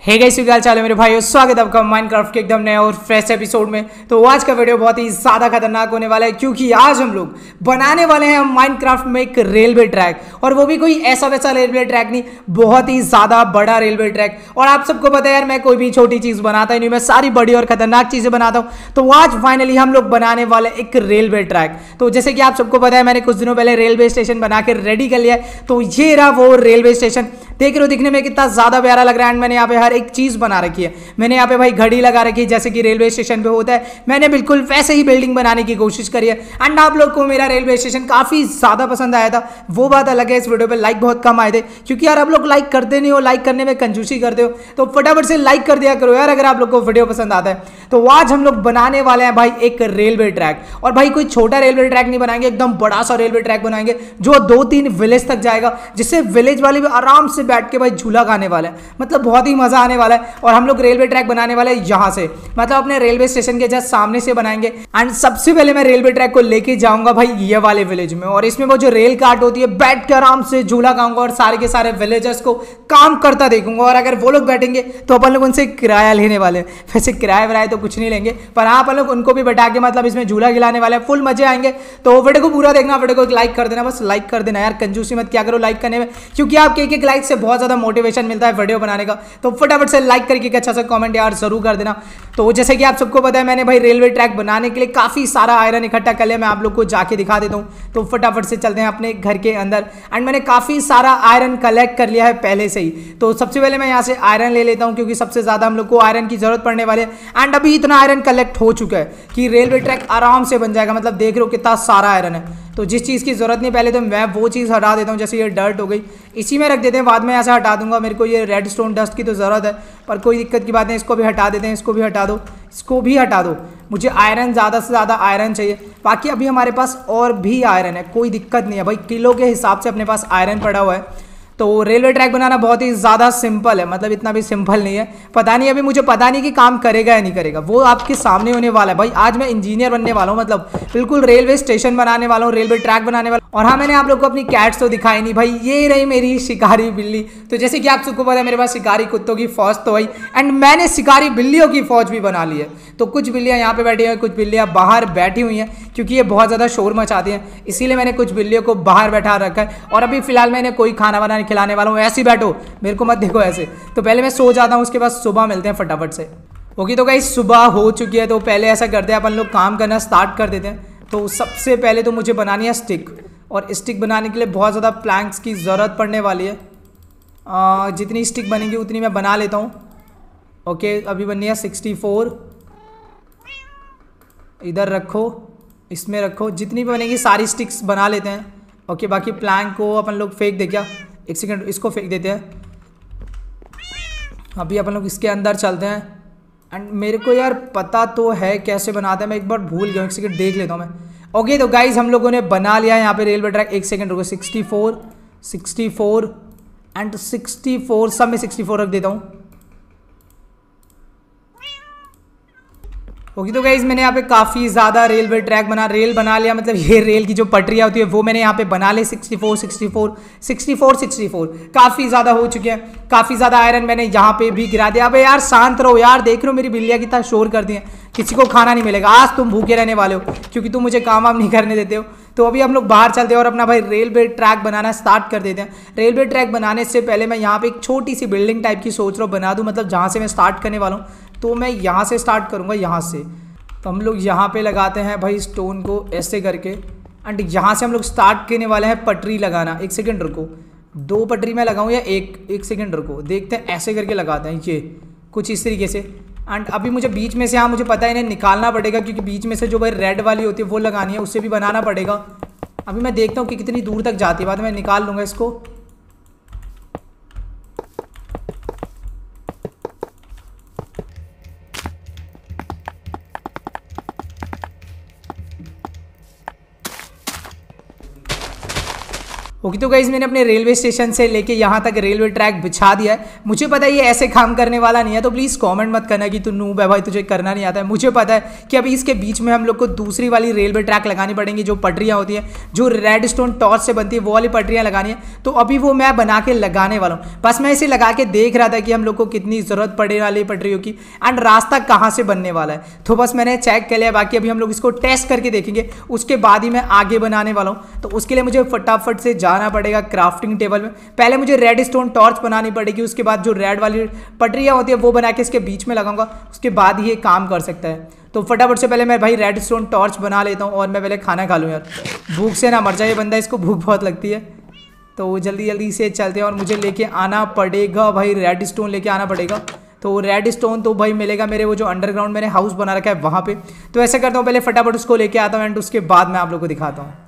Hey guys, क्या हाल चाल है मेरे भाइयों। स्वागत है आपका माइनक्राफ्ट के एकदम नए और फ्रेश एपिसोड में। तो आज का वीडियो बहुत ही ज़्यादा खतरनाक होने वाला है, क्योंकि आज हम लोग बनाने वाले हैं माइनक्राफ्ट में एक रेलवे ट्रैक, और वो भी कोई ऐसा वैसा रेलवे ट्रैक नहीं, बहुत ही ज़्यादा बड़ा रेलवे ट्रैक। और आप सबको पता है यार, मैं कोई भी छोटी चीज़ बनाता ही नहीं, मैं सारी बड़ी और खतरनाक चीज़ें बनाता हूँ। तो आज फाइनली हम लोग बनाने वाले एक रेलवे ट्रैक। तो जैसे कि आप सबको पता है, मैंने कुछ दिनों पहले रेलवे स्टेशन बना के रेडी कर लिया है। तो ये रहा वो रेलवे स्टेशन। देख रहे हो, दिखने में कितना ज़्यादा प्यारा लग रहा है। एंड मैंने यहाँ पे हर एक चीज़ बना रखी है। मैंने यहाँ पे भाई घड़ी लगा रखी है, जैसे कि रेलवे स्टेशन पे होता है। मैंने बिल्कुल वैसे ही बिल्डिंग बनाने की कोशिश करी है। एंड आप लोग को मेरा रेलवे स्टेशन काफ़ी ज़्यादा पसंद आया था, वो बात अलग है। इस वीडियो पे लाइक बहुत कम आए थे, क्योंकि यार आप लोग लाइक करते नहीं हो, लाइक करने में कंजूसी करते हो। तो फटाफट से लाइक कर दिया करो यार, अगर आप लोग को वीडियो पसंद आता है। तो आज हम लोग बनाने वाले हैं भाई एक रेलवे ट्रैक। और भाई कोई छोटा रेलवे ट्रैक नहीं बनाएंगे, एकदम बड़ा सा रेलवे ट्रैक बनाएंगे, जो 2-3 विलेज तक जाएगा, जिससे विलेज वाले भी आराम से बैठ के भाई झूला खाने वाला है। मतलब बहुत ही मजा आने वाला है। और हम लोग रेलवे ट्रैक बनाने वाले हैं यहाँ से, मतलब अपने रेलवे स्टेशन के जस्ट सामने से बनाएंगे। एंड सबसे पहले मैं रेलवे ट्रैक को लेके जाऊंगा भाई ये वाले विलेज में, और इसमें वो जो रेल कार्ट होती है, बैठ के आराम से झूला खाऊंगा और सारे के सारे विलेजर्स को काम करता देखूंगा। और अगर वो लोग बैठेंगे तो अपन लोग उनसे किराया लेने वाले हैं। वैसे किराया वराया तो कुछ नहीं लेंगे, पर हाँ अपन लोग उनको भी बैठा के मतलब इसमें झूला खिलाने वाले हैं। फुल मजे आएंगे। तो वीडियो को पूरा देखना, वीडियो को एक लाइक कर देना, बस लाइक कर देना यार, कंजूसी मत क्या करो लाइक करने में, क्योंकि आपके एक लाइक से बहुत ज्यादा मोटिवेशन मिलता है वीडियो बनाने का। तो फटाफट से लाइक करके एक अच्छा सा कमेंट यार जरूर कर देना। तो जैसे कि आप सबको पता है, मैंने भाई रेलवे ट्रैक बनाने के लिए काफी सारा आयरन इकट्ठा कर लिया। मैं आप लोग को जाके दिखा देता हूँ। तो फटाफट से चलते हैं अपने घर के अंदर। एंड मैंने काफी सारा आयरन कलेक्ट कर लिया है पहले से ही। तो सबसे पहले मैं यहाँ से आयरन ले लेता हूँ, क्योंकि सबसे ज्यादा हम लोग को आयरन की जरूरत पड़ने वाली है। एंड अभी इतना आयरन कलेक्ट हो चुका है कि रेलवे ट्रैक आराम से बन जाएगा। मतलब देख रहे हो कितना सारा आयरन है। तो जिस चीज़ की जरूरत नहीं पहले, तो मैं वो चीज़ हटा देता हूँ। जैसे ये डर्ट हो गई, इसी में रख देते हैं, बाद में ऐसा हटा दूंगा। मेरे को ये रेड स्टोन डस्ट की तो ज़रूरत है, पर कोई दिक्कत की बात नहीं। इसको भी हटा देते हैं, इसको भी हटा दो, इसको भी हटा दो। मुझे आयरन ज़्यादा से ज़्यादा आयरन चाहिए। बाकी अभी हमारे पास और भी आयरन है, कोई दिक्कत नहीं है भाई, किलो के हिसाब से अपने पास आयरन पड़ा हुआ है। तो रेलवे ट्रैक बनाना बहुत ही ज़्यादा सिंपल है, मतलब इतना भी सिंपल नहीं है। पता नहीं, अभी मुझे पता नहीं कि काम करेगा या नहीं करेगा, वो आपके सामने होने वाला है भाई। आज मैं इंजीनियर बनने वाला हूँ, मतलब बिल्कुल रेलवे स्टेशन बनाने वाला हूँ, रेलवे ट्रैक बनाने वाला हूँ। और हाँ, मैंने आप लोग को अपनी कैट्स तो दिखाई नहीं भाई, ये रही मेरी शिकारी बिल्ली। तो जैसे कि आप सबको पता है, मेरे पास शिकारी कुत्तों की फौज तो भाई, एंड मैंने शिकारी बिल्लियों की फौज भी बना ली है। तो कुछ बिल्लियाँ यहाँ पे बैठी हुई हैं, कुछ बिल्लियाँ बाहर बैठी हुई हैं, क्योंकि ये बहुत ज़्यादा शोर मचाती हैं, इसीलिए मैंने कुछ बिल्लियों को बाहर बैठा रखा है। और अभी फिलहाल मैंने कोई खाना बनाने खिलाने वाला हूँ। ऐसे ही बैठो, मेरे को मत देखो ऐसे। तो पहले मैं सो जाता हूँ, उसके बाद सुबह मिलते हैं फटाफट से। ओके, तो गाइस सुबह हो चुकी है। तो पहले ऐसा करते हैं, अपन लोग काम करना स्टार्ट कर देते हैं। तो सबसे पहले तो मुझे बनानी है स्टिक, और स्टिक बनाने के लिए बहुत ज़्यादा प्लैंक्स की ज़रूरत पड़ने वाली है। जितनी स्टिक बनेगी उतनी मैं बना लेता हूँ। ओके, अभी बननी है 64। इधर रखो, इसमें रखो, जितनी भी बनेगी सारी स्टिक्स बना लेते हैं। ओके, बाकी प्लैंक को अपन लोग फेंक दे क्या, एक सेकंड, इसको फेंक देते हैं। अभी अपन लोग इसके अंदर चलते हैं। एंड मेरे को यार पता तो है कैसे बनाते हैं, मैं एक बार भूल गया, एक सेकंड देख लेता हूँ मैं। ओके, तो गाइज हम लोगों ने बना लिया है यहाँ पे रेलवे ट्रैक। एक सेकंड रुको, 64 64 एंड 64, सब में 64 रख देता हूँ। ओके, तो गाइज मैंने यहाँ पे काफ़ी ज़्यादा रेलवे ट्रैक रेल बना लिया। मतलब ये रेल की जो पटरियाँ होती है वो मैंने यहाँ पे बना ली। 64 64 64 64 काफ़ी ज़्यादा हो चुके हैं। काफ़ी ज़्यादा आयरन मैंने यहाँ पे भी गिरा दिया। अबे यार शांत रहो यार, देख रहे हो मेरी बिल्लियाँ कितना शोर कर दी हैं। किसी को खाना नहीं मिलेगा आज, तुम भूखे रहने वाले हो, क्योंकि तुम मुझे काम वाम नहीं करने देते हो। तो अभी हम लोग बाहर चलते हैं और अपना भाई रेलवे ट्रैक बनाना स्टार्ट कर देते हैं। रेलवे ट्रैक बनाने से पहले मैं यहाँ पे एक छोटी सी बिल्डिंग टाइप की सोच रहा हूँ बना दूँ, मतलब जहाँ से मैं स्टार्ट करने वाला हूँ। तो मैं यहाँ से स्टार्ट करूँगा, यहाँ से। तो हम लोग यहाँ पे लगाते हैं भाई स्टोन को ऐसे करके। एंड यहाँ से हम लोग स्टार्ट करने वाले हैं पटरी लगाना। एक सेकंड रुको, 2 पटरी मैं लगाऊँ या एक सेकंड रुको, देखते हैं। ऐसे करके लगाते हैं, ये कुछ इस तरीके से। एंड अभी मुझे बीच में से, हाँ मुझे पता है इन्हें निकालना पड़ेगा, क्योंकि बीच में से जो भाई रेड वाली होती है वो लगानी है, उससे भी बनाना पड़ेगा। अभी मैं देखता हूँ कि कितनी दूर तक जाती है, बाद में निकाल लूँगा इसको। ओके तो गाइस मैंने अपने रेलवे स्टेशन से लेके यहाँ तक रेलवे ट्रैक बिछा दिया है। मुझे पता है ये ऐसे काम करने वाला नहीं है, तो प्लीज़ कमेंट मत करना कि तू नूब है भाई, तुझे करना नहीं आता है। मुझे पता है कि अभी इसके बीच में हम लोग को दूसरी वाली रेलवे ट्रैक लगानी पड़ेंगी, जो पटरियाँ होती हैं, जो रेड स्टोन टॉर्च से बनती है, वो वाली पटरियाँ लगानी है। तो अभी वो मैं बना के लगाने वाला हूँ। बस मैं इसे लगा के देख रहा था कि हम लोग को कितनी ज़रूरत पड़ने वाली है पटरियों की एंड रास्ता कहाँ से बनने वाला है। तो बस मैंने चेक कर लिया, बाकी अभी हम लोग इसको टेस्ट करके देखेंगे, उसके बाद ही मैं आगे बनाने वाला हूँ। तो उसके लिए मुझे फटाफट से जाना पड़ेगा क्राफ्टिंग टेबल में। पहले मुझे रेड स्टोन टॉर्च बनानी पड़ेगी, उसके बाद जो रेड वाली पटरियाँ होती है वो बना के इसके बीच में लगाऊंगा, उसके बाद ही ये काम कर सकता है। तो फटाफट से पहले मैं भाई रेड स्टोन टॉर्च बना लेता हूँ और मैं पहले खाना खा लूँ यार, भूख से ना मर जाए ये बंदा, इसको भूख बहुत लगती है। तो जल्दी जल्दी से चलते हैं और मुझे लेके आना पड़ेगा भाई, रेड स्टोन लेके आना पड़ेगा। तो रेड स्टोन तो भाई मिलेगा मेरे वो जो अंडरग्राउंड मैंने हाउस बना रखा है वहाँ पे। तो ऐसा करता हूँ, पहले फटाफट उसको लेके आता हूँ एंड उसके बाद मैं आप लोग को दिखाता हूँ।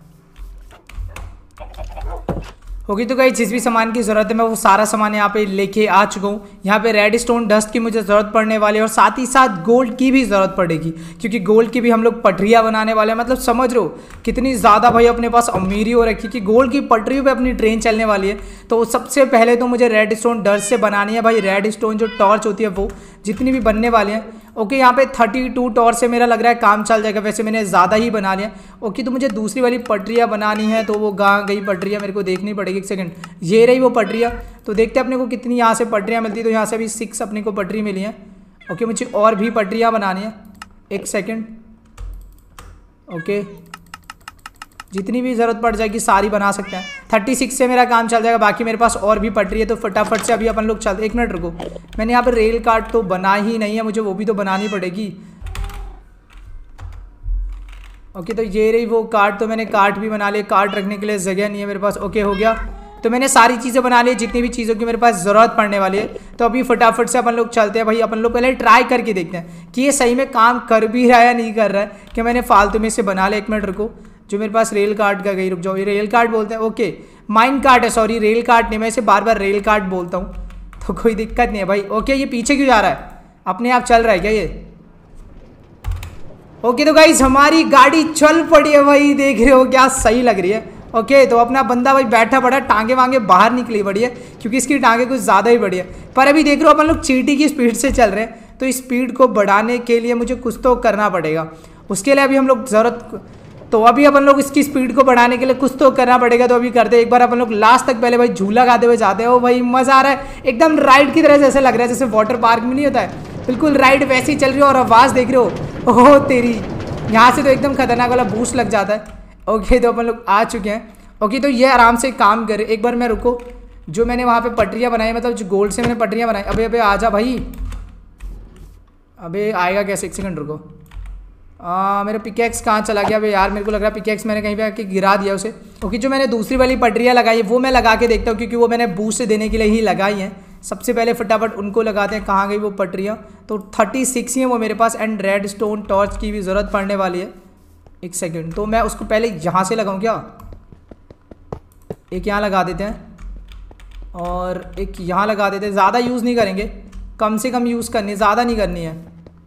ओके तो गाइस जिस भी सामान की ज़रूरत है मैं वो सारा सामान यहाँ पे लेके आ चुका हूँ। यहाँ पे रेड स्टोन डस्ट की मुझे ज़रूरत पड़ने वाली है और साथ ही साथ गोल्ड की भी ज़रूरत पड़ेगी, क्योंकि गोल्ड की भी हम लोग पटरियाँ बनाने वाले हैं। मतलब समझ रहे हो कितनी ज़्यादा भाई अपने पास अमीरी हो रखी कि गोल्ड की पटरियों पे अपनी ट्रेन चलने वाली है। तो सबसे पहले तो मुझे रेड स्टोन डस्ट से बनानी है भाई, रेड स्टोन जो टॉर्च होती है वो जितनी भी बनने वाली हैं। ओके यहाँ पे 32 टॉर्च से मेरा लग रहा है काम चल जाएगा, वैसे मैंने ज़्यादा ही बना लिया। ओके तो मुझे दूसरी वाली पटरियाँ बनानी है, तो वो कहाँ गई पटरियाँ, मेरे को देखनी पड़ेगी। एक सेकंड, ये रही वो पटरियाँ। तो देखते हैं अपने को कितनी यहाँ से पटरियाँ मिलती है। तो यहाँ से अभी 6 अपने को पटरी मिली हैं। ओके मुझे और भी पटरियाँ बनानी है, एक सेकेंड। ओके जितनी भी ज़रूरत पड़ जाएगी सारी बना सकते हैं। 36 से मेरा काम चल जाएगा, बाकी मेरे पास और भी पटरी है। तो फटाफट से अभी अपन लोग चलते। एक मिनट रुको, मैंने यहाँ पे रेल कार्ड तो बना ही नहीं है, मुझे वो भी तो बनानी पड़ेगी। ओके तो ये रही वो कार्ड, तो मैंने कार्ड भी बना लिया, कार्ड रखने के लिए जगह नहीं है मेरे पास। ओके हो गया, तो मैंने सारी चीज़ें बना ली जितनी भी चीज़ों की मेरे पास ज़रूरत पड़ने वाली है। तो अभी फटाफट से अपन लोग चलते हैं भाई, अपन लोग पहले ट्राई करके देखते हैं कि ये सही में काम कर भी रहा है या नहीं कर रहा है, कि मैंने फालतू में से बना लिया। एक मिनट रुको, जो मेरे पास रेल कार्ड का गई, रुक जाओ, ये रेल कार्ड बोलते हैं। ओके माइन कार्ड है, सॉरी रेल कार्ड नहीं, मैं इसे बार बार रेल कार्ड बोलता हूँ, तो कोई दिक्कत नहीं है भाई। ओके ये पीछे क्यों जा रहा है, अपने आप चल रहा है क्या ये? ओके तो गाइस हमारी गाड़ी चल पड़ी है भाई, देख रहे हो क्या सही लग रही है। ओके तो अपना बंदा भाई बैठा पड़ा, टांगे वांगे बाहर निकली पड़ी है, क्योंकि इसकी टांगे कुछ ज़्यादा ही बड़ी है। पर अभी देख रहे हो अपन लोग चींटी की स्पीड से चल रहे हैं, तो इस स्पीड को बढ़ाने के लिए मुझे कुछ तो करना पड़ेगा। उसके लिए अभी हम लोग तो अभी अपन लोग इसकी स्पीड को बढ़ाने के लिए कुछ तो करना पड़ेगा। तो अभी करते हैं, एक बार अपन लोग लास्ट तक पहले भाई झूला गाते हुए जाते हैं। ओ भाई मज़ा आ रहा है, एकदम राइड की तरह जैसे लग रहा है, जैसे वाटर पार्क में नहीं होता है, बिल्कुल राइड वैसी चल रही है। और आवाज़ देख रहे हो, ओह तेरी, यहाँ से तो एकदम खतरनाक वाला बूस्ट लग जाता है। ओके तो अपन लोग आ चुके हैं। ओके तो ये आराम से काम करे। एक बार मैं रुको, जो मैंने वहाँ पे पटरियाँ बनाई, मतलब जो गोल्ड से मैंने पटरियाँ बनाई। अबे अबे आजा भाई, अबे आएगा कैसे? एक सेकंड रुको, मेरा पिकेक्स कहाँ चला गया? अबे यार मेरे को लग रहा है पिकेक्स मैंने कहीं पे आके गिरा दिया उसे। ओके जो मैंने दूसरी वाली पटरियाँ लगाई वो मैं लगा के देखता हूँ, क्योंकि वो मैंने बूस्ट देने के लिए ही लगाई हैं। सबसे पहले फटाफट उनको लगाते हैं। कहाँ गई वो पटरियाँ? तो 36 ही हैं वो मेरे पास, एंड रेड स्टोन टॉर्च की भी ज़रूरत पड़ने वाली है। एक सेकेंड, तो मैं उसको पहले यहाँ से लगाऊँ क्या? एक यहाँ लगा देते हैं और एक यहाँ लगा देते हैं। ज़्यादा यूज़ नहीं करेंगे, कम से कम यूज़ करनी है, ज़्यादा नहीं करनी है।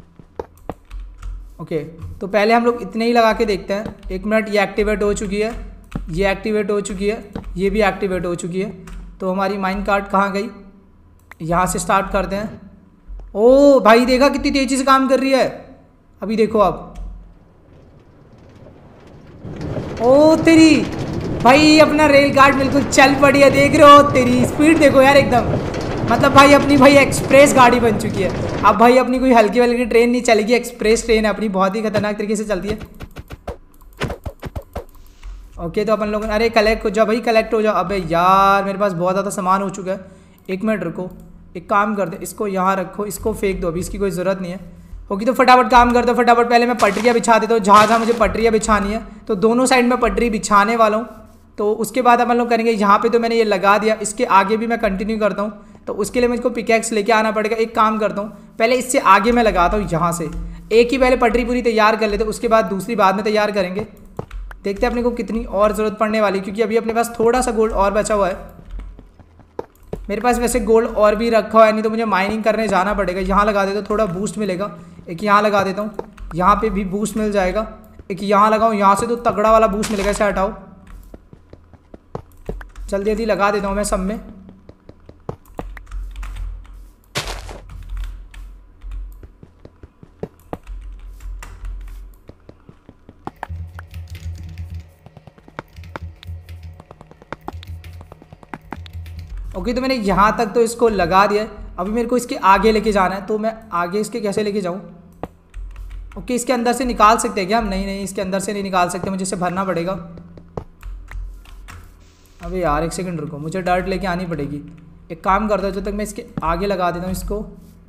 ओके तो पहले हम लोग इतने ही लगा के देखते हैं। एक मिनट, ये एक्टिवेट हो चुकी है, ये एक्टिवेट हो चुकी है, ये भी एक्टिवेट हो चुकी है। तो हमारी माइन कार्ड कहाँ गई? यहाँ से स्टार्ट करते हैं। ओ भाई देखा कितनी तेज़ी से काम कर रही है। अभी देखो आप, ओ तेरी भाई अपना रेल गार्ड बिल्कुल चल पड़ी है, देख रहे हो? तेरी स्पीड देखो यार एकदम, मतलब भाई अपनी भाई एक्सप्रेस गाड़ी बन चुकी है। अब भाई अपनी कोई हल्की वल्की ट्रेन नहीं चलेगी, एक्सप्रेस ट्रेन है अपनी, बहुत ही खतरनाक तरीके से चलती है। ओके तो अपन लोग, अरे कलेक्ट हो जाओ भाई, कलेक्ट हो जाओ। अबे यार मेरे पास बहुत ज़्यादा सामान हो चुका है। एक मिनट रुको, एक काम कर दे, इसको यहाँ रखो, इसको फेंक दो, अभी इसकी कोई ज़रूरत नहीं है। ओके तो फटाफट काम कर दो, फटाफट पहले मैं पटरियाँ बिछा देता हूँ, जहाँ जहाँ मुझे पटरियाँ बिछानी है। तो दोनों साइड में पटरी बिछाने वाला हूँ। तो उसके बाद अपन लोग करेंगे, यहाँ पे तो मैंने ये लगा दिया, इसके आगे भी मैं कंटिन्यू करता हूँ। तो उसके लिए मुझको पिकैक्स लेके आना पड़ेगा। एक काम करता हूँ, पहले इससे आगे मैं लगाता हूँ, यहाँ से एक ही पहले पटरी पूरी तैयार कर लेते, उसके बाद दूसरी बाद में तैयार करेंगे। देखते हैं अपने को कितनी और ज़रूरत पड़ने वाली, क्योंकि अभी अपने पास थोड़ा सा गोल्ड और बचा हुआ है। मेरे पास वैसे गोल्ड और भी रखा हुआ है, नहीं तो मुझे माइनिंग करने जाना पड़ेगा। यहाँ लगा देता हूँ, थोड़ा बूस्ट मिलेगा। एक यहाँ लगा देता हूँ, यहाँ पे भी बूस्ट मिल जाएगा। एक यहाँ लगाऊँ, यहाँ से तो तगड़ा वाला बूस्ट मिलेगा, इसे हटाओ। जल्दी जल्दी लगा देता हूँ मैं सब में। ओके तो मैंने यहाँ तक तो इसको लगा दिया है। अभी मेरे को इसके आगे लेके जाना है, तो मैं आगे इसके कैसे लेके जाऊँ? ओके इसके अंदर से निकाल सकते हैं क्या हम? नहीं नहीं, इसके अंदर से नहीं निकाल सकते, मुझे इसे भरना पड़ेगा। अबे यार एक सेकंड रुको, मुझे डर्ट लेके आनी पड़ेगी। एक काम करता हूँ, जब तक मैं इसके आगे लगा देता हूँ इसको।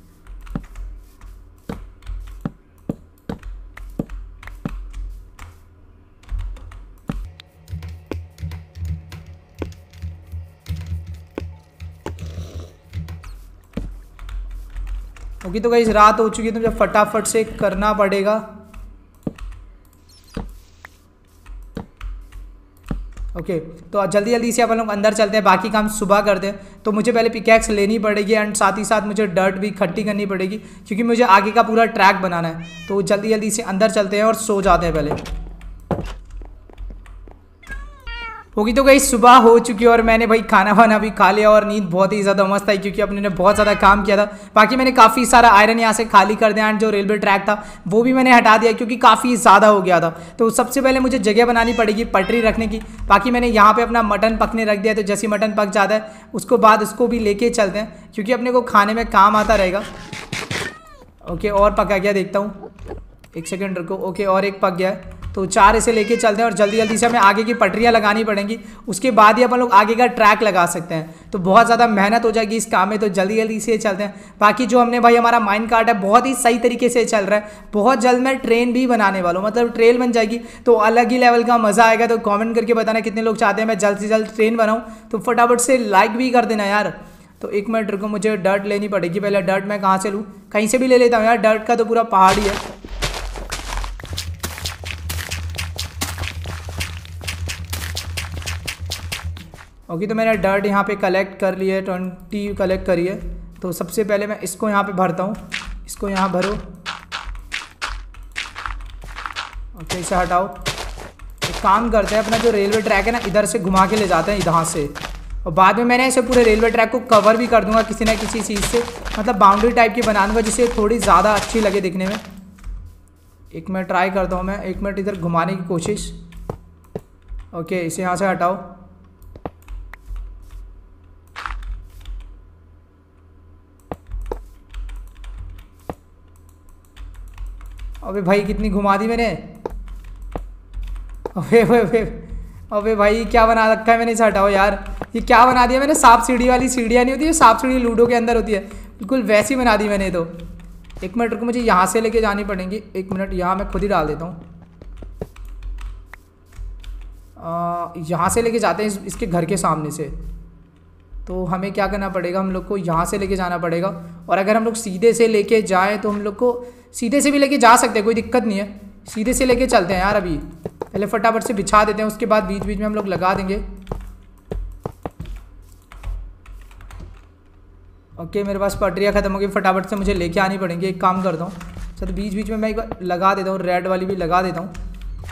ओके तो गाइस रात हो चुकी है, तो मुझे फटाफट से करना पड़ेगा। ओके तो जल्दी जल्दी से अपन लोग अंदर चलते हैं, बाकी काम सुबह करते हैं। तो मुझे पहले पिकैक्स लेनी पड़ेगी एंड साथ ही साथ मुझे डर्ट भी इकट्ठी करनी पड़ेगी, क्योंकि मुझे आगे का पूरा ट्रैक बनाना है। तो जल्दी जल्दी से अंदर चलते हैं और सो जाते हैं पहले। होगी तो गई सुबह हो चुकी है और मैंने भाई खाना वाना भी खा लिया और नींद बहुत ही ज़्यादा मस्त आई, क्योंकि अपने ने बहुत ज़्यादा काम किया था। बाकी मैंने काफ़ी सारा आयरन यहाँ से खाली कर दिया एंड जो रेलवे ट्रैक था वो भी मैंने हटा दिया, क्योंकि काफ़ी ज़्यादा हो गया था। तो सबसे पहले मुझे जगह बनानी पड़ेगी पटरी रखने की। बाकी मैंने यहाँ पर अपना मटन पकने रख दिया, तो जैसे मटन पक जाता है उसको बाद उसको भी लेके चलते हैं, क्योंकि अपने को खाने में काम आता रहेगा। ओके और पका गया, देखता हूँ, एक सेकेंड रुको। ओके और एक पक गया है, तो 4 इसे लेके चलते हैं और जल्दी जल्दी से हमें आगे की पटरियाँ लगानी पड़ेंगी। उसके बाद ही अपन लोग आगे का ट्रैक लगा सकते हैं। तो बहुत ज़्यादा मेहनत हो जाएगी इस काम में, तो जल्दी जल्दी से चलते हैं। बाकी जो हमने भाई हमारा माइन कार्ट है बहुत ही सही तरीके से चल रहा है। बहुत जल्द मैं ट्रेन भी बनाने वाला हूँ, मतलब ट्रेन बन जाएगी तो अलग ही लेवल का मज़ा आएगा। तो कॉमेंट करके बताना कितने लोग चाहते हैं मैं जल्द से जल्द ट्रेन बनाऊँ, तो फटाफट से लाइक भी कर देना यार। तो एक मिनट रुको, मुझे डर्ट लेनी पड़ेगी पहले। डर्ट मैं कहाँ से लूँ? कहीं से भी ले लेता हूँ यार, डर्ट का तो पूरा पहाड़ ही है। ओके तो मैंने डर्ट यहाँ पे कलेक्ट कर ली है, 20 कलेक्ट करी है। तो सबसे पहले मैं इसको यहाँ पे भरता हूँ, इसको यहाँ भरो। ओके इसे हटाओ। एक काम करते हैं, अपना जो रेलवे ट्रैक है ना इधर से घुमा के ले जाते हैं यहाँ से, और बाद में मैंने ऐसे पूरे रेलवे ट्रैक को कवर भी कर दूंगा किसी ना किसी चीज़ से, मतलब बाउंड्री टाइप की बना दूंगा जिससे थोड़ी ज़्यादा अच्छी लगे दिखने में। एक मिनट ट्राई करता हूँ मैं, एक मिनट इधर घुमाने की कोशिश। ओके इसे यहाँ से हटाओ। अबे भाई कितनी घुमा दी मैंने। अबे भाई क्या बना रखा है मैंने, इसे हटाओ यार। ये क्या बना दिया मैंने, सांप सीढ़ी वाली सीढ़ियाँ नहीं होती है, सांप सीढ़ी लूडो के अंदर होती है, बिल्कुल वैसी बना दी मैंने। तो एक मिनट रुको, मुझे यहाँ से लेके जानी पड़ेंगी। एक मिनट, यहाँ मैं खुद ही डाल देता हूँ। यहाँ से लेके जाते हैं इसके घर के सामने से। तो हमें क्या करना पड़ेगा, हम लोग को यहाँ से लेके जाना पड़ेगा। और अगर हम लोग सीधे से लेके जाएँ तो हम लोग को सीधे से भी लेके जा सकते हैं, कोई दिक्कत नहीं है। सीधे से लेके चलते हैं यार। अभी पहले फटाफट से बिछा देते हैं, उसके बाद बीच बीच में हम लोग लगा देंगे। ओके मेरे पास पटरियाँ ख़त्म हो गई, फटाफट से मुझे लेके आनी पड़ेंगी। एक काम करता हूँ, चलो बीच बीच में मैं एक बार लगा देता हूँ, रेड वाली भी लगा देता हूँ।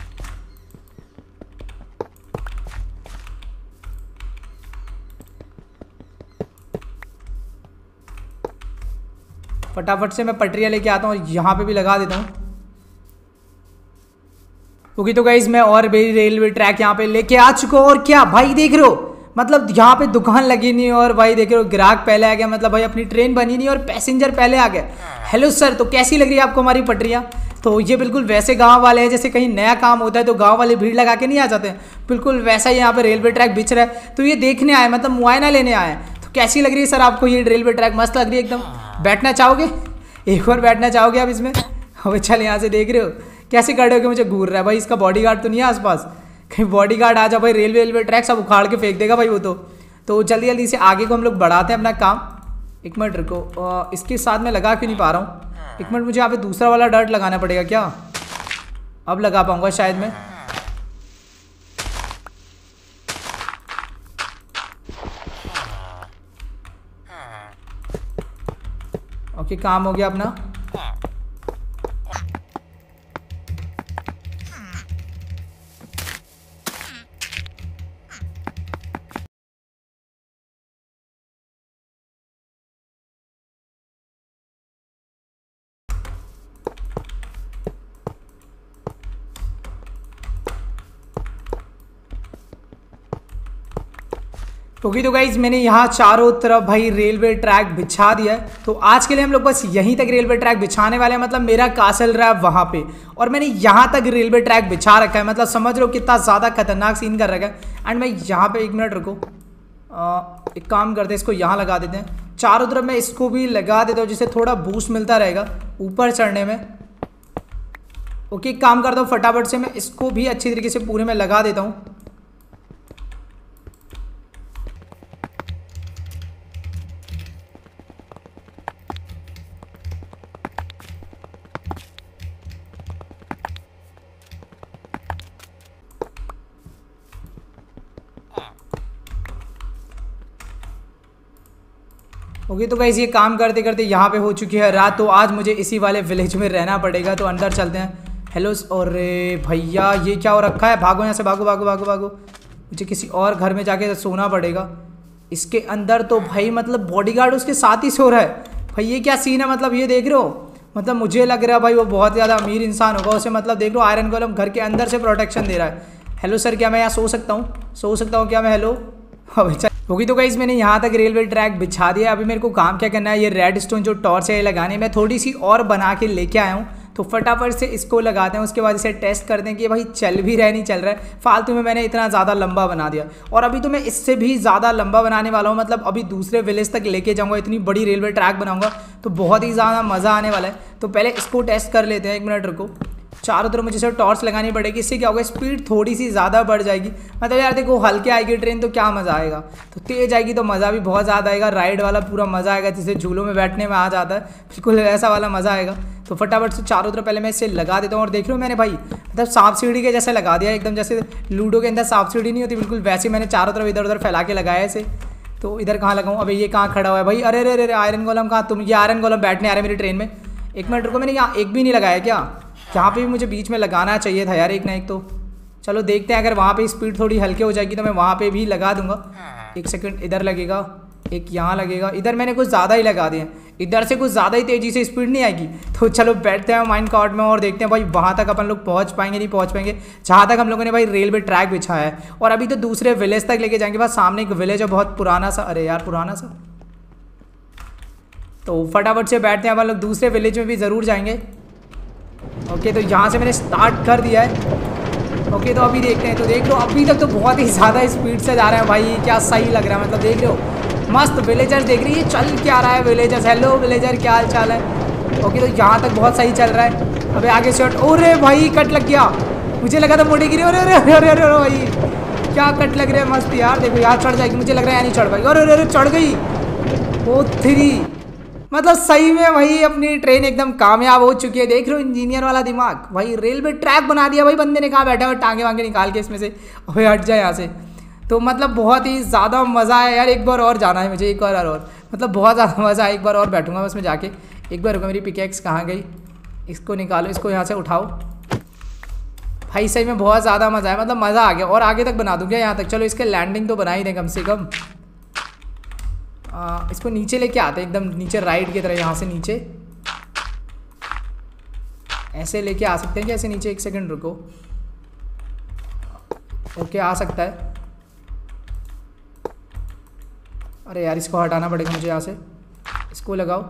फटाफट से मैं पटरियाँ लेके आता हूँ और यहाँ पे भी लगा देता हूँ। ओके तो गाइज मैं और भी रेलवे ट्रैक यहाँ पे लेके आ चुका हूँ। और क्या भाई देख रहे हो, मतलब यहाँ पे दुकान लगी नहीं और भाई देख रहे हो ग्राहक पहले आ गया, मतलब भाई अपनी ट्रेन बनी नहीं और पैसेंजर पहले आ गया। हेलो सर, तो कैसी लग रही है आपको हमारी पटरियाँ? तो ये बिल्कुल वैसे गांव वाले हैं, जैसे कहीं नया काम होता है तो गांव वाले भीड़ लगा के नहीं आ जाते हैं, बिल्कुल वैसा ही यहाँ पे रेलवे ट्रैक बिछ रहा है। तो ये देखने आए, मतलब मुआयना लेने आए। तो कैसी लग रही है सर आपको ये रेलवे ट्रैक? मस्त लग रही है एकदम। बैठना चाहोगे? एक और बैठना चाहोगे आप इसमें? अबे चल, यहाँ से देख रहे हो कैसे खड़े होकर मुझे घूर रहा है भाई। इसका बॉडीगार्ड तो नहीं है आसपास? कहीं बॉडीगार्ड आ जाओ भाई, रेलवे ट्रैक सब उखाड़ के फेंक देगा भाई वो तो जल्दी जल्दी से आगे को हम लोग बढ़ाते हैं अपना काम। एक मिनट रुको, इसके साथ मैं लगा क्यों नहीं पा रहा हूँ? एक मिनट, मुझे यहाँ पे दूसरा वाला डर्ट लगाना पड़ेगा क्या? अब लगा पाऊंगा शायद मैं। ओके काम हो गया अपना। ओके तो गाइज मैंने यहाँ चारों तरफ भाई रेलवे ट्रैक बिछा दिया है। तो आज के लिए हम लोग बस यहीं तक रेलवे ट्रैक बिछाने वाले हैं। मतलब मेरा कासल रहा है वहाँ पे और मैंने यहाँ तक रेलवे ट्रैक बिछा रखा है। मतलब समझ रहे हो कितना ज़्यादा खतरनाक सीन कर रखा है। एंड मैं यहाँ पे 1 मिनट रुको, एक काम करते हैं, इसको यहाँ लगा देते हैं। चारों तरफ मैं इसको भी लगा देता हूँ जिससे थोड़ा बूस्ट मिलता रहेगा ऊपर चढ़ने में। ओके एक काम करता हूँ, फटाफट से मैं इसको भी अच्छी तरीके से पूरे में लगा देता हूँ। ओके तो गाइस ये काम करते करते यहाँ पे हो चुकी है रात। तो आज मुझे इसी वाले विलेज में रहना पड़ेगा। तो अंदर चलते हैं। हेलो, और भैया ये क्या हो रखा है? भागो यहाँ से, भागो भागो भागो भागो। मुझे किसी और घर में जाके सोना पड़ेगा। इसके अंदर तो भाई मतलब बॉडीगार्ड उसके साथ ही सो रहा है। भाई ये क्या सीन है? मतलब ये देख रहे हो, मतलब मुझे लग रहा है भाई वो बहुत ज़्यादा अमीर इंसान होगा। उसे मतलब देख लो आयरन गोलम घर के अंदर से प्रोटेक्शन दे रहा है। हेलो सर, क्या मैं यहाँ सो सकता हूँ? सो सकता हूँ क्या मैं? हेलो होगी। तो गाइस मैंने यहाँ तक रेलवे ट्रैक बिछा दिया। अभी मेरे को काम क्या करना है, ये रेड स्टोन जो टॉर्च है लगाने, मैं थोड़ी सी और बना के लेके आया हूँ। तो फटाफट से इसको लगाते हैं। उसके बाद इसे टेस्ट करते हैं कि भाई चल भी रहा है नहीं चल रहा है। फालतू में मैंने इतना ज़्यादा लंबा बना दिया और अभी तो मैं इससे भी ज़्यादा लंबा बनाने वाला हूँ। मतलब अभी दूसरे विलेज तक लेके जाऊँगा, इतनी बड़ी रेलवे ट्रैक बनाऊँगा तो बहुत ही ज़्यादा मज़ा आने वाला है। तो पहले इसको टेस्ट कर लेते हैं। 1 मिनट रुको, चारों तरफ मुझे सिर्फ टॉर्च लगानी पड़ेगी। इससे क्या होगा, स्पीड थोड़ी सी ज़्यादा बढ़ जाएगी। मतलब यार देखो, हल्के आएगी ट्रेन तो क्या मज़ा आएगा, तो तेज़ आएगी तो मज़ा भी बहुत ज़्यादा आएगा। राइड वाला पूरा मज़ा आएगा जिसे झूलों में बैठने में आ जाता है, बिल्कुल ऐसा वाला मज़ा आएगा। तो फटाफट से चारों तरफ पहले मैं इसे लगा देता हूँ। और देख रहे हो मैंने भाई मतलब सांप सीढ़ी के जैसे लगा दिया, एकदम जैसे लूडो के अंदर सांप सीढ़ी नहीं होती, बिल्कुल वैसे मैंने चारों तरफ इधर उधर फैला के लगाया इसे। तो इधर कहाँ लगाऊँ? अभी ये कहाँ खड़ा हुआ है भाई? अरे अरे अरे आयरन गोलम कहाँ? तुम ये आयरन गोलम बैठने आ रहे मेरी ट्रेन में? 1 मिनट रुको, मैंने यहाँ एक भी नहीं लगाया क्या? यहाँ पे भी मुझे बीच में लगाना चाहिए था यार एक ना एक। तो चलो देखते हैं, अगर वहाँ पे स्पीड थोड़ी हल्की हो जाएगी तो मैं वहाँ पे भी लगा दूंगा। 1 सेकंड, इधर लगेगा, एक यहाँ लगेगा। इधर मैंने कुछ ज़्यादा ही लगा दिए, इधर से कुछ ज़्यादा ही तेज़ी से स्पीड नहीं आएगी। तो चलो बैठते हैं माइंड कार्ट में और देखते हैं भाई वहाँ तक अपन लोग पहुँच पाएंगे नहीं पहुँच पाएंगे, जहाँ तक हम लोगों ने भाई रेलवे ट्रैक बिछाया है। और अभी तो दूसरे विलेज तक लेके जाएंगे। बस सामने एक विलेज है बहुत पुराना सा, अरे यार पुराना सा। तो फटाफट से बैठते हैं अपन लोग, दूसरे विलेज में भी ज़रूर जाएंगे। ओके तो यहाँ से मैंने स्टार्ट कर दिया है। ओके तो अभी देखते हैं। तो देख लो अभी तक तो बहुत ही ज़्यादा स्पीड से जा रहे हैं भाई, क्या सही लग रहा है। मतलब देख रहे हो मस्त विलेजर्स, देख रही है चल क्या रहा है विलेजर्स। हेलो विलेजर, क्या हाल चाल है? ओके तो यहाँ तक बहुत सही चल रहा है। अबे आगे शॉट, अरे भाई कट लग गया, मुझे लगा था मोटे गिरी। अरे अरे अरे अरे भाई क्या कट लग रहा है, मस्त यार। देखो यार चढ़ जाएगी, मुझे लग रहा है यार नहीं चढ़ पाएगी। अरे अरे चढ़ गई, ओ 3। मतलब सही में भाई अपनी ट्रेन एकदम कामयाब हो चुकी है। देख रहे हो इंजीनियर वाला दिमाग, भाई रेलवे ट्रैक बना दिया भाई बंदे ने। कहाँ बैठा हुआ टांगे वांगे निकाल के इसमें से, अबे हट जाए यहाँ से। तो मतलब बहुत ही ज़्यादा मज़ा आया यार, एक बार और जाना है मुझे, एक बार और। मतलब बहुत ज़्यादा मज़ा आया, एक बार और बैठूंगा बस में जाके। एक बार रुको, मेरी पिकेक्स कहाँ गई? इसको निकालो, इसको यहाँ से उठाओ। भाई सही में बहुत ज़्यादा मज़ा आया, मतलब मज़ा आ गया। और आगे तक बना दूँ क्या यहाँ तक? चलो इसके लैंडिंग तो बना ही दें कम से कम। इसको नीचे लेके आते हैं, एकदम नीचे राइट की तरह। यहाँ से नीचे ऐसे लेके आ सकते हैं क्या? ऐसे नीचे 1 सेकंड रुको। ओके आ सकता है। अरे यार इसको हटाना पड़ेगा मुझे यहाँ से, इसको लगाओ।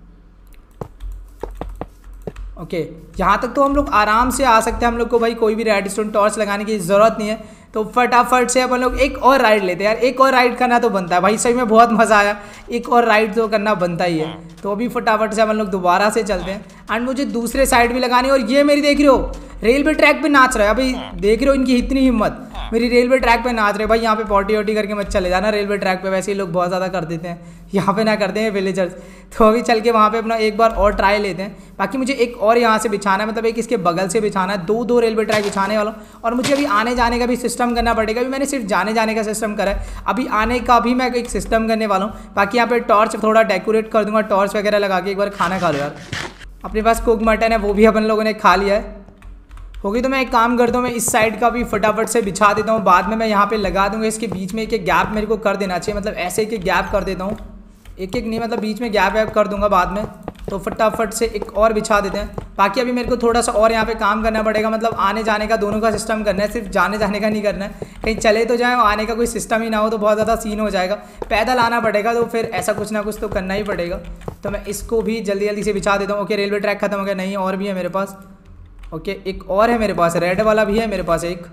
ओके यहाँ तक तो हम लोग आराम से आ सकते हैं। हम लोग को भाई कोई भी रेडस्टोन टॉर्च लगाने की ज़रूरत नहीं है। तो फटाफट से अपन लोग एक और राइड लेते हैं यार, एक और राइड करना तो बनता है भाई। सही में बहुत मज़ा आया, एक और राइड तो करना बनता ही है। तो अभी फटाफट से अपन लोग दोबारा से चलते हैं। एंड मुझे दूसरे साइड भी लगानी है। और ये मेरी देख रहे हो रेलवे ट्रैक पे नाच रहा है। अभी देख रहे हो इनकी इतनी हिम्मत, मेरी रेलवे ट्रैक पे नाच रहे भाई। यहाँ पे पॉटी वोटी करके मत चले जाना रेलवे ट्रैक पे, वैसे ही लोग बहुत ज़्यादा कर देते हैं, यहाँ पे ना करते हैं विलेजर्स। तो अभी चल के वहाँ पे अपना एक बार और ट्राई लेते हैं। बाकी मुझे एक और यहाँ से बिछाना है, मतलब एक इसके बगल से बिछाना है। दो रेलवे ट्रैक बिछाने वाला हूँ। और मुझे अभी आने जाने का भी सिस्टम करना पड़ेगा। अभी मैंने सिर्फ जाने जाने का सिस्टम करा है, अभी आने का भी मैं एक सिस्टम करने वाला हूँ। बाकी यहाँ पे टॉर्च थोड़ा डेकोरेट कर दूंगा, टॉर्च वगैरह लगा के। एक बार खाना खा लो यार, अपने पास कुक मटन है, वो भी अपन लोगों ने खा लिया है। होगी तो मैं एक काम करता हूँ, मैं इस साइड का भी फटाफट से बिछा देता हूँ। बाद में मैं यहाँ पे लगा दूंगा। इसके बीच में एक गैप मेरे को कर देना चाहिए, मतलब ऐसे एक गैप कर देता हूँ। एक नहीं, मतलब बीच में गैप वैप कर दूंगा बाद में। तो फटाफट से एक और बिछा देते हैं। बाकी अभी मेरे को थोड़ा सा और यहाँ पे काम करना पड़ेगा, मतलब आने जाने का दोनों का सिस्टम करना है, सिर्फ जाने जाने का नहीं करना है। कहीं चले तो जाएँ, आने का कोई सिस्टम ही ना हो तो बहुत ज़्यादा सीन हो जाएगा। पैदल आना पड़ेगा, तो फिर ऐसा कुछ ना कुछ तो करना ही पड़ेगा। तो मैं इसको भी जल्दी जल्दी से बिछा देता हूँ। ओके, रेलवे ट्रैक खत्म हो गया। नहीं, और भी है मेरे पास। ओके, एक और है मेरे पास, रेड वाला भी है मेरे पास एक।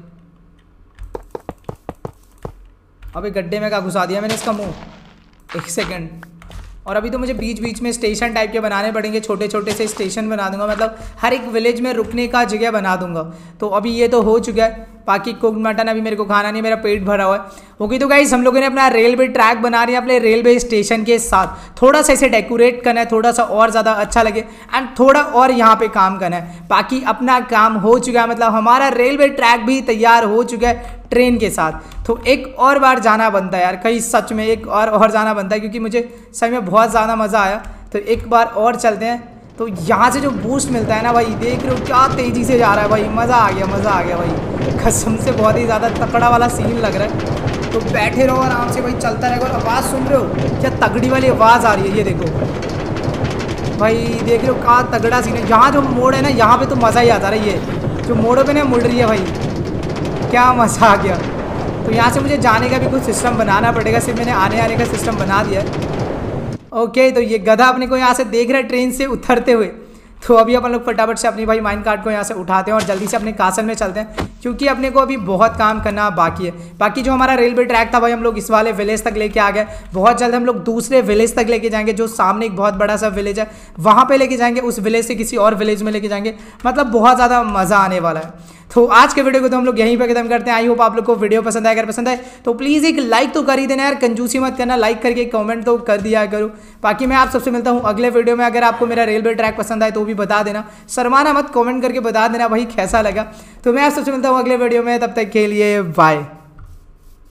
अबे गड्ढे में क्या घुसा दिया मैंने इसका मुंह। एक सेकंड। और अभी तो मुझे बीच बीच में स्टेशन टाइप के बनाने पड़ेंगे, छोटे छोटे से स्टेशन बना दूंगा, मतलब हर एक विलेज में रुकने का जगह बना दूंगा। तो अभी ये तो हो चुका है, बाकी कुक्ड मटन अभी मेरे को खाना नहीं, मेरा पेट भरा हुआ है। ओके, तो गाइस हम लोगों ने अपना रेलवे ट्रैक बना रहे हैं अपने रेलवे स्टेशन के साथ। थोड़ा सा इसे डेकोरेट करना है, थोड़ा सा और ज़्यादा अच्छा लगे, एंड थोड़ा और यहाँ पे काम करना है। बाकी अपना काम हो चुका है, मतलब हमारा रेलवे ट्रैक भी तैयार हो चुका है ट्रेन के साथ। तो एक और बार जाना बनता है यार, कहीं सच में एक और जाना बनता है, क्योंकि मुझे सही में बहुत ज़्यादा मज़ा आया। तो एक बार और चलते हैं। तो यहाँ से जो बूस्ट मिलता है ना भाई, देख रहे हो क्या तेज़ी से जा रहा है भाई, मज़ा आ गया भाई, कसम से बहुत ही ज़्यादा तकड़ा वाला सीन लग रहा है। तो बैठे रहो आराम से भाई, चलता रहेगा। और आवाज़ सुन रहे हो क्या तगड़ी वाली आवाज़ आ रही है, ये देखो भाई, देख रहे हो क्या तगड़ा सीन है। यहाँ जो मोड़ है ना, यहाँ पर तो मज़ा ही आता रहा है। ये जो मोड़ों पर ना मुड़ रही है भाई, क्या मज़ा आ गया। तो यहाँ से मुझे जाने का भी कुछ सिस्टम बनाना पड़ेगा, सिर्फ मैंने आने का सिस्टम बना दिया है। ओके, तो ये गधा अपने को यहाँ से देख रहा है ट्रेन से उतरते हुए। तो अभी अपन लोग फटाफट से अपनी भाई माइन कार्ड को यहाँ से उठाते हैं और जल्दी से अपने कासल में चलते हैं, क्योंकि अपने को अभी बहुत काम करना बाकी है। बाकी जो हमारा रेलवे ट्रैक था भाई, हम लोग इस वाले विलेज तक लेके आ गए। बहुत जल्द हम लोग दूसरे विलेज तक लेके जाएंगे, जो सामने एक बहुत बड़ा सा विलेज है, वहाँ पे लेके जाएंगे। उस विलेज से किसी और विलेज में लेके जाएंगे, मतलब बहुत ज़्यादा मज़ा आने वाला है। तो आज के वीडियो को तो हम लोग यहीं पे खत्म करते हैं। आई होप आप लोग को वीडियो पसंद आए। अगर पसंद आए तो प्लीज़ एक लाइक तो कर ही देना यार, कंजूसी मत करना, लाइक करके कमेंट तो कर दिया करो। बाकी मैं आप सबसे मिलता हूँ अगले वीडियो में। अगर आपको मेरा रेलवे ट्रैक पसंद आए तो भी बता देना, शर्माना मत, कमेंट करके बता देना भाई कैसा लगा। तो मैं आप सबसे मिलता हूँ अगले वीडियो में, तब तक के लिए बाय।